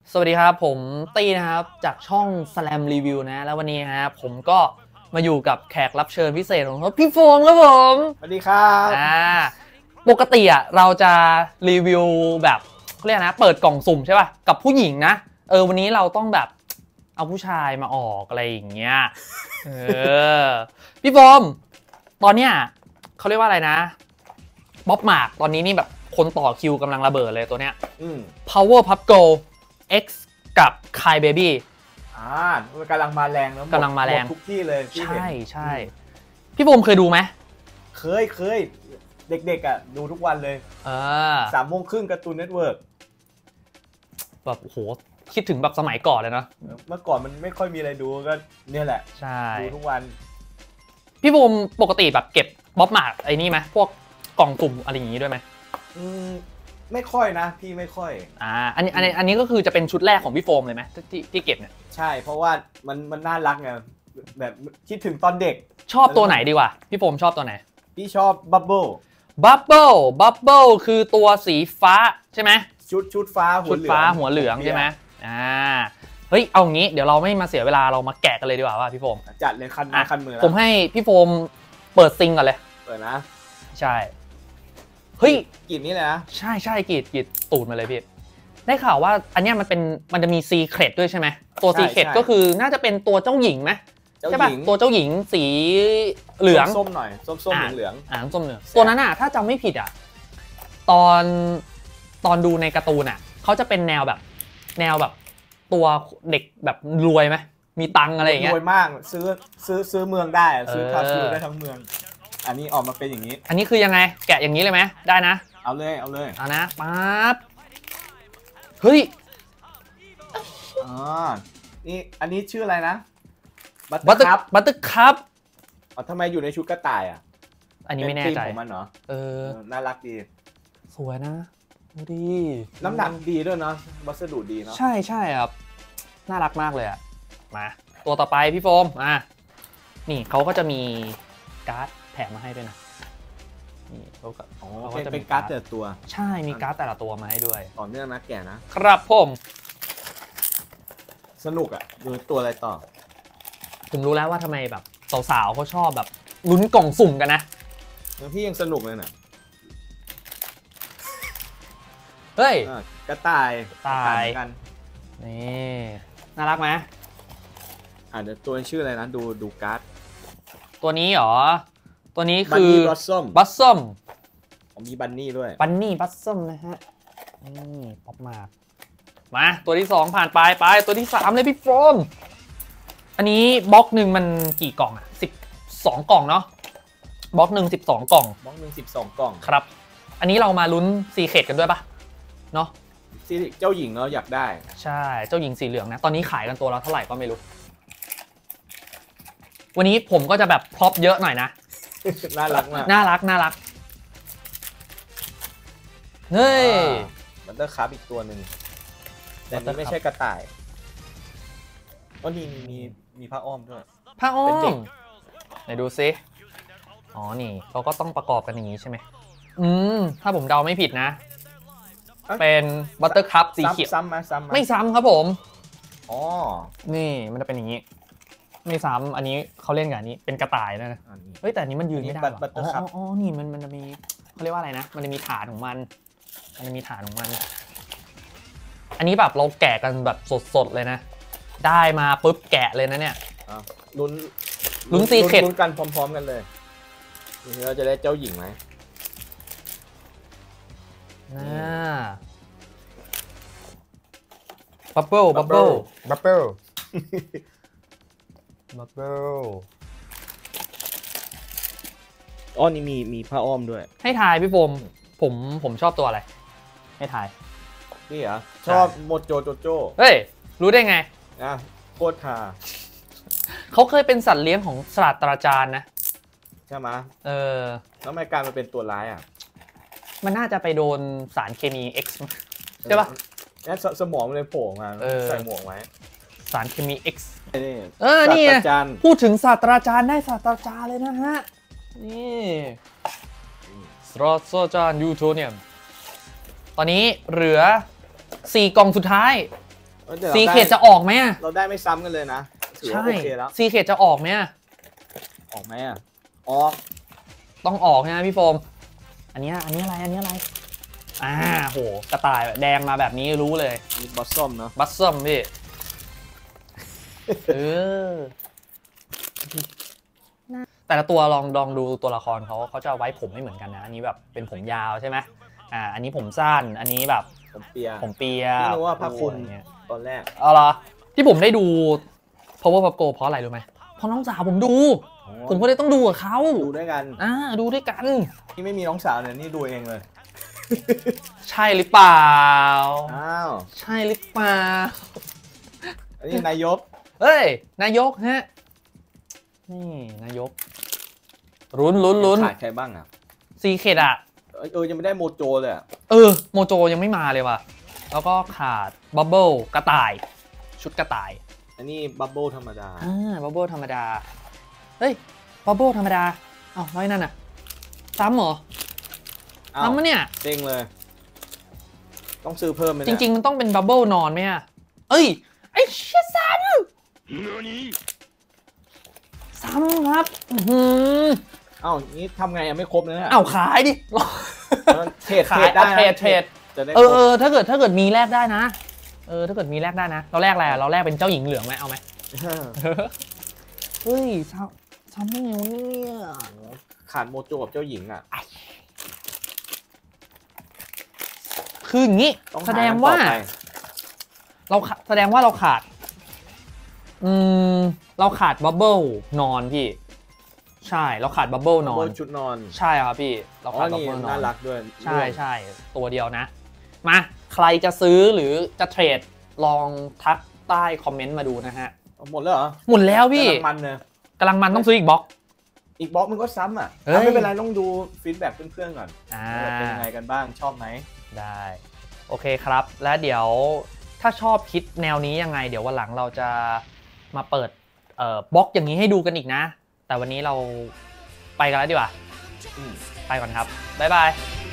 สวัสดีครับผมตี้นะครับจากช่อง Slam Review นะแล้ววันนี้ฮะผมก็มาอยู่กับแขกรับเชิญพิเศษของเขาพี่โฟมครับผมสวัสดีครับปกติอ่ะเราจะรีวิวแบบเขาเรียกนะเปิดกล่องสุ่มใช่ป่ะกับผู้หญิงนะวันนี้เราต้องแบบเอาผู้ชายมาออกอะไรอย่างเงี้ยพี่โฟมตอนเนี้ยเขาเรียกว่าอะไรนะบ๊อบหมากตอนนี้นี่แบบคนต่อคิวกำลังระเบิดเลยตัวเนี้ยPower Pup Go X กับ Kai Baby มันกำลังมาแรงแล้วกำลังมาแรงทุกที่เลยใช่พี่โฟมเคยดูไหมเคยเด็กๆอ่ะดูทุกวันเลย3:30การ์ตูนเน็ตเวิร์กแบบโหคิดถึงแบบสมัยก่อนเลยนะเมื่อก่อนมันไม่ค่อยมีอะไรดูก็เนี่ยแหละใช่ดูทุกวันพี่โฟมปกติแบบเก็บบ๊อบหมากไอ้นี่ไหมพวกกล่องสุ่มอะไรอย่างนี้ด้วยไหมไม่ค่อยนะพี่ไม่ค่อยอันนี้ก็คือจะเป็นชุดแรกของพี่โฟมเลยไหมที่เก็บเนี่ยใช่เพราะว่ามันน่ารักไงแบบคิดถึงตอนเด็กชอบตัวไหนดีกว่าพี่โฟมชอบตัวไหนพี่ชอบบับเบิ้ลคือตัวสีฟ้าใช่ไหมชุดฟ้าหัวเหลืองใช่ไหมเฮ้ยเอางี้เดี๋ยวเราไม่มาเสียเวลาเรามาแกะกันเลยดีกว่าว่าพี่โฟมจัดเลยคันมือผมให้พี่โฟมเปิดซิงก่อนเลยเปิดนะใช่เฮ้ยกรีดนี่เลยนะใช่กรีดตูดมาเลยพี่ได้ข่าวว่าอันนี้มันจะมีซีเครตด้วยใช่ไหมตัวซีเครตก็คือน่าจะเป็นตัวเจ้าหญิงไหมใช่ป่ะตัวเจ้าหญิงสีเหลืองส้มหน่อยส้มเหลืองส้มเหลืองตัวนั้นอ่ะถ้าจำไม่ผิดอ่ะตอนดูในการ์ตูนอ่ะเขาจะเป็นแนวแบบตัวเด็กแบบรวยไหมมีตังอะไรอย่างเงี้ยรวยมากซื้อเมืองได้ซื้อคาฟิลได้ทั้งเมืองอันนี้ออกมาเป็นอย่างนี้อันนี้คือยังไงแกะอย่างนี้เลยไหมได้นะเอาเลยนะปั๊บเฮ้ยนี่อันนี้ชื่ออะไรนะบัตเตอร์คัพทำไมอยู่ในชุดกระต่ายอ่ะอันนี้ไม่แน่ใจของมันเหรอน่ารักดีสวยนะดูดีน้ำหนักดีด้วยเนาะวัสดุดีเนาะใช่ครับน่ารักมากเลยอ่ะมาตัวต่อไปพี่โฟมนี่เขาก็จะมีการ์ดแถมมาให้ด้วยนะนี่เขาก็จะเป็นการ์ดแต่ละตัวใช่มีการ์ดแต่ละตัวมาให้ด้วยต่อเนื่องนะแกนะครับผมสนุกอ่ะดูตัวอะไรต่อผมรู้แล้วว่าทำไมแบบสาวๆเขาชอบแบบลุ้นกล่องสุ่มกันนะพี่ยังสนุกเลยน่ะเฮ้ยกระต่ายกันนี่น่ารักไหมเดี๋ยวตัวนี้ชื่ออะไรนะดูการ์ดตัวนี้เหรอตัวนี้คือบัสซัมมีบันนี่ด้วยบัสซัมนะฮะป๊อปมาตัวที่2ผ่านไปตัวที่3เลยพี่โฟมอันนี้บล็อกหนึ่งมันกี่กล่องอ่ะ12กล่องเนาะบล็อกหนึ่ง12กล่อง 12กล่องครับอันนี้เรามาลุ้นซีเครตกันด้วยปะเนาะเจ้าหญิงเนาะอยากได้ใช่เจ้าหญิงสีเหลืองนะตอนนี้ขายกันตัวละเท่าไหร่ก็ไม่รู้วันนี้ผมก็จะแบบพร็อพเยอะหน่อยนะน่ารักมากน่ารักเฮ้ยบัตเตอร์คัพอีกตัวหนึ่งแต่นี่ไม่ใช่กระต่ายก็นี่มีผ้าอ้อมด้วยผ้าอ้อมไหนดูซินี่เขาก็ต้องประกอบกันอย่างนี้ใช่ไหมถ้าผมเดาไม่ผิดนะเป็นบัตเตอร์คัพสีเขียวซ้ำไม่ซ้ำครับผมนี่มันจะเป็นอย่างนี้ไม่ซ้ำอันนี้เขาเล่นกับอันนี้เป็นกระต่ายนะเฮ้ยแต่อันนี้มันยืนไม่ได้หรอนี่มันจะมีเขาเรียกว่าอะไรนะมันจะมีฐานของมันอันนี้แบบเราแกะกันแบบสดๆเลยนะได้มาปุ๊บแกะเลยนะเนี่ยลุ้นซีเครตลุ้นกันพร้อมๆกันเลยเราจะได้เจ้าหญิงไหมบับเบิ้ลนี่มีผ้าอ้อมด้วยให้ทายพี่โฟมผมชอบตัวอะไรให้ทายนี่เหรอชอบโมโจโจเฮ้ยรู้ได้ไงโคตรคาเขาเคยเป็นสัตว์เลี้ยงของศาสตราจารย์นะใช่ไหมแล้วทำไมกลายมาเป็นตัวร้ายอ่ะมันน่าจะไปโดนสารเคมี X ใช่ปะเนี่ยสมองเลยโผล่มาใส่หมวกไว้สารเคมี X นี่พูดถึงศาสตราจารย์ได้ศาสตราจารย์เลยนะฮะนี่ศาสตราจารย์ยูโทเนียมตอนนี้เหลือ4กล่องสุดท้ายซีเคดจะออกไหมเราได้ไม่ซ้ำกันเลยนะถือว่าใช่โอเคแล้วซีเคดจะออกไหมออกไหมอ่ะออกต้องออกนะพี่โฟมอันนี้อะไรโหกระต่ายแดงมาแบบนี้รู้เลยมีบอสซัมเนาะบัสซัมพี่แต่ละตัวลองดูตัวละครเขาจะไว้ผมไม่เหมือนกันนะอันนี้แบบเป็นผมยาวใช่ไหมอันนี้ผมสั้นอันนี้แบบผมเปียไม่รู้ว่าผ้าคลุมตอนแรกเหรอที่ผมได้ดู Powerpuff Go เพราะอะไรรู้ไหมเพราะน้องสาวผมดูผมก็เลยต้องดูกับเขาดูด้วยกันดูด้วยกันที่ไม่มีน้องสาวเนี่ยนี่ดูเองเลยใช่หรือเปล่าใช่หรือเปล่าอันนี้นายกนายกฮะนี่นายกลุ้นขาดใครบ้างอ่ะซีเคดยังไม่ได้โมโจเลยโมโจยังไม่มาเลยว่ะแล้วก็ขาดบับเบิลกระต่ายชุดกระต่ายอันนี้บับเบิลธรรมดาบับเบิลธรรมดาบับเบิลธรรมดาน้อยนั่นน่ะซ้ำเหรอซ้ำมะเนี่ยเซ็งเลยต้องซื้อเพิ่มไหมจริงๆมันต้องเป็นบับเบิลนอนไหมไอ้เชี่ยซ้ำครับนี่ทำไงไม่ครบเลยนะขายดิเทรดได้เทรดถ้าเกิดมีแลกได้นะถ้าเกิดมีแลกได้นะเราแลกอะไรเราแลกเป็นเจ้าหญิงเหลืองไหมเอาไหมซ้ำได้ไงวะเนี่ยขาดโมโจกับเจ้าหญิงอ่ะคืออย่างนี้แสดงว่าเราขาดบับเบิลนอนพี่ใช่เราขาดบับเบิลนอนชุดนอนใช่ครับพี่เราขาดบับเบิลนอนน่ารักด้วยใช่ตัวเดียวนะมาใครจะซื้อหรือจะเทรดลองทักใต้คอมเมนต์มาดูนะฮะหมดแล้วเหรอหมดแล้วพี่กำลังมันต้องซื้ออีกบล็อกมันก็ซ้ำอ่ะไม่เป็นไรต้องดูฟีดแบ็กเพื่อนๆก่อนเป็นยังไงกันบ้างชอบไหมได้โอเคครับและเดี๋ยวถ้าชอบคิดแนวนี้ยังไงเดี๋ยววันหลังเราจะมาเปิดบล็อกอย่างนี้ให้ดูกันอีกนะแต่วันนี้เราไปกันแล้วดีกว่าไปก่อนครับบ๊ายบาย